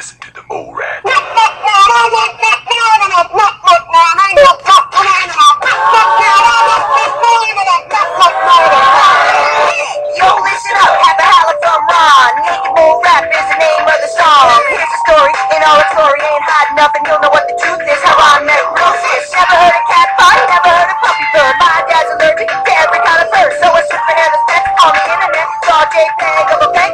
listen to the mole rat. Yo, listen up, have a holla from Ron. Naked Mole Rap is the name of the song. Here's the story, in all its glory, ain't hiding nothing, you'll know what the truth is. How I met Roses. Never heard of cat fight, never heard of puppy bird. My dad's allergic to every kind of bird, so I slipped in the steps on the internet. Saw a JPEG of a bank